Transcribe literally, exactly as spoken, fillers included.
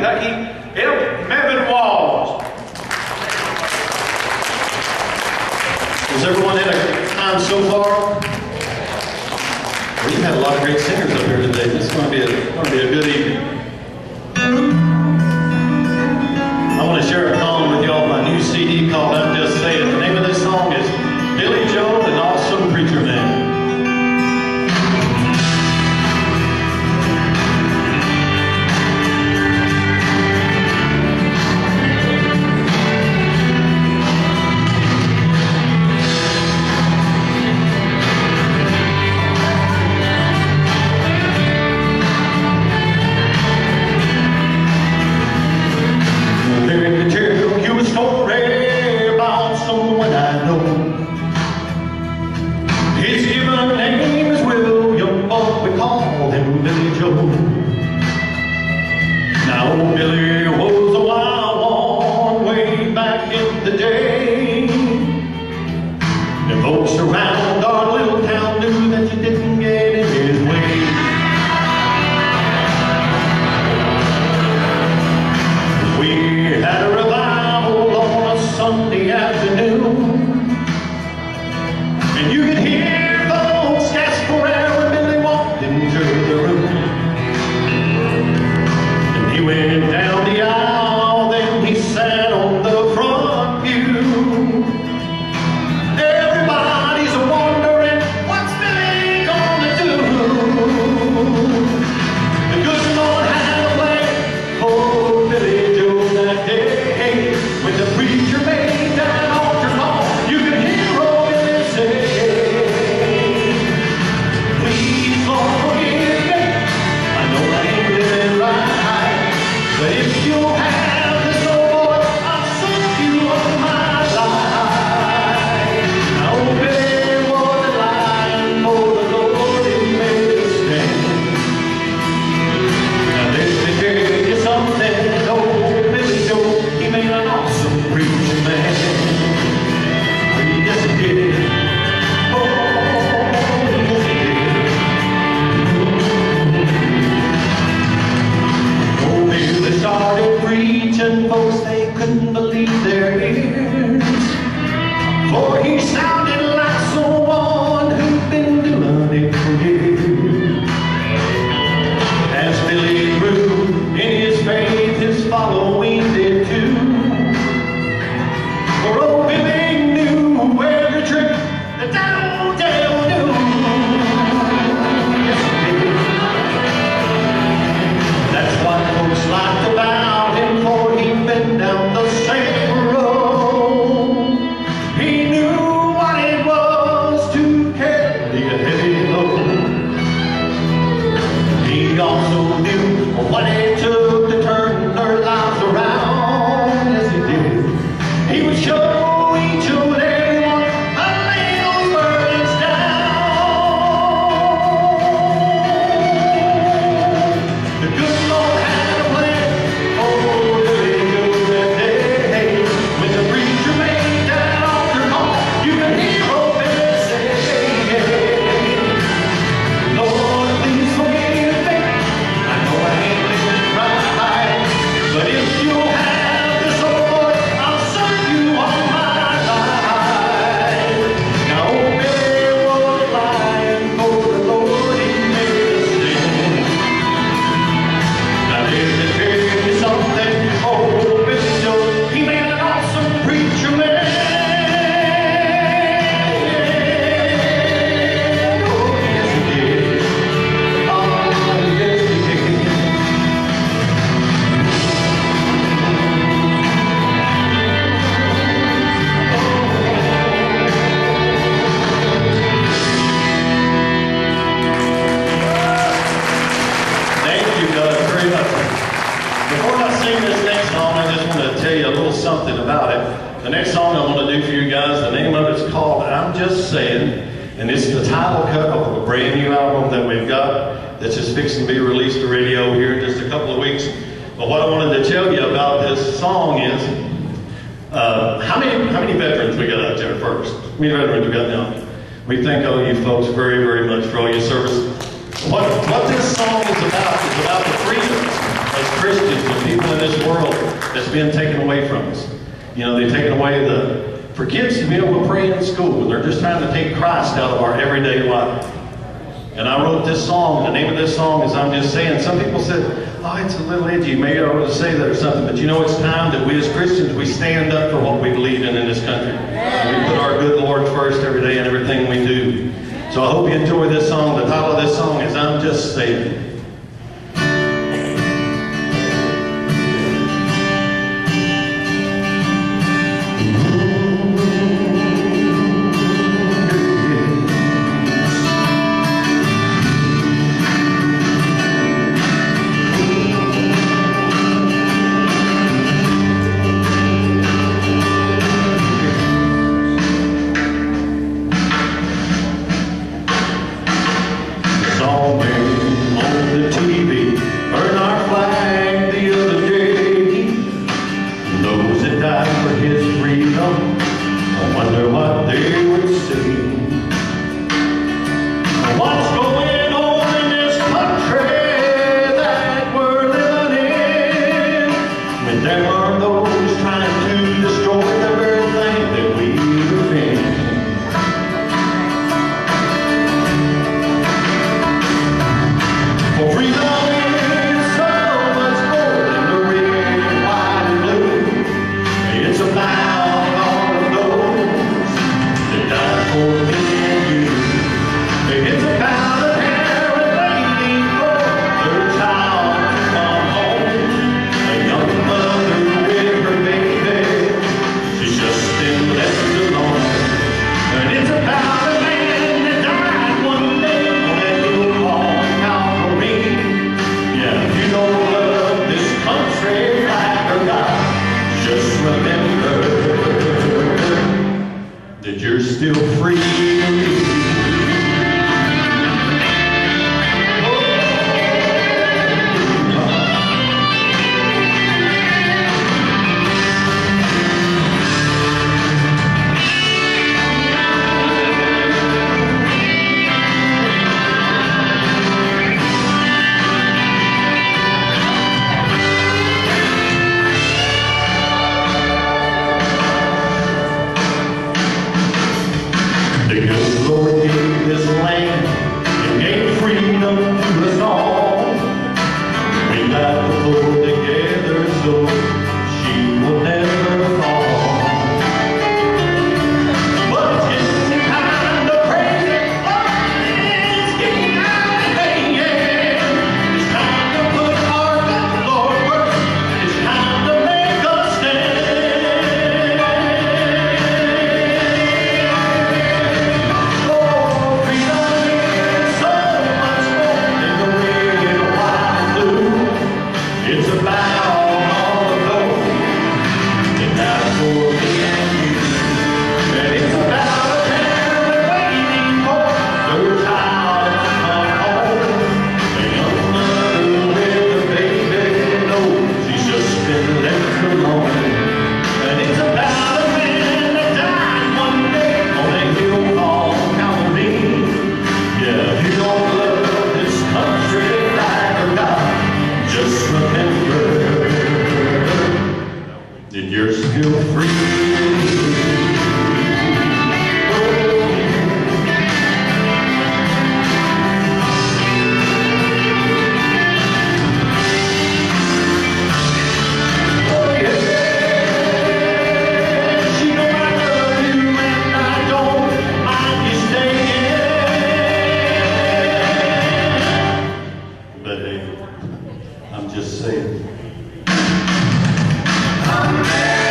Kentucky, Epp Mevin Walls. Has everyone had a good time so far? Well, you've had a lot of great singers up here today. This is going to be a, going to be a good evening. I want to share a song with y'all, my new C D called I'm Just Sayin. The name of this song is Billy Joe and Awesome Preacher Man. Now Billy was a wild one way back in the day. The folks around our little town knew that you didn't get in his way. We had a revival on a Sunday afternoon, and you could hear folks gasp for air when Billy walked into the room. He went down the aisle, then he sat on the front pew. Everybody's wondering, what's Billy gonna do? The good Lord had a way for Billy Joe that day. When the preacher made that altar call, you could hear old Billy say, please forgive me, I know I ain't living right. But if you have this old boy, I'll send you on my life. Now Billy was a lion, for the Lord he made a stand. Now let me tell you something, old Billy Joe, he made an awesome preacher man. Yes he did. Oh, yes he did. They started preaching, folks, they couldn't believe their ears, for he sounded like someone who'd been doing it for years. As Billy grew in his faith, his following did too, for old Billy knew every trick that that old devil knew. Yes, he did. That's what folks liked about him, for he'd been down the same road. He knew what it was to carry a heavy load. He also knew what it took to turn their lives around. Yes, he did. He would show each and every one how to lay those burdens down. The good Lord had a plan. Oh, Billy Joe that day. When the preacher made that altar call, you can hear old Billy say, Lord, please forgive me. I know I ain't living right, but if you have this old boy, I'll serve you all my life. Now old Billy was a lion, for the Lord he made a stand. Now let me tell you something, old Billy Joe, he made an awesome preacher man. Oh, yes he did. Oh, yes he did. Thank you guys very much. Before I sing this next song, I just want to tell you a little something about it. The next song I want to do for you guys, the name of it is called I'm Just Sayin, and it's the title cut of a brand new album that we've got that's just fixing to be released to radio here in just a couple of weeks. But what I wanted to tell you about this song is, uh, how many how many veterans we got out there first? How many veterans we got now? We thank all you folks very, very much for all your service. What, what this song is about is about the freedom of Christians and people in this world that's been taken away from us. You know, they've taken away the, for kids to be able to pray in school. They're just trying to take Christ out of our everyday life. And I wrote this song. The name of this song is I'm Just Saying. Some people said, oh, it's a little edgy. Maybe I ought to say that or something. But you know, it's time that we as Christians, we stand up for what we believe in in this country. We put our good Lord first every day in everything we do. So I hope you enjoy this song. The title of this song is I'm Just Sayin. You're still free. The good Lord gave this land and gave freedom to us all. We got to pull together so she will never fall. But it's getting kind of crazy, it's getting kind of crazy. It's time to put our good Lord first. It's time to make a stand. It's about all of those that died for me and you. And it's about a parent waiting for their child to come home. A young mother with a baby knows she's just been left alone. And it's about a man that died one day on a hill called Calvary. Yeah, if you don't love this country like a God, just remember that you're still free. I'm just saying.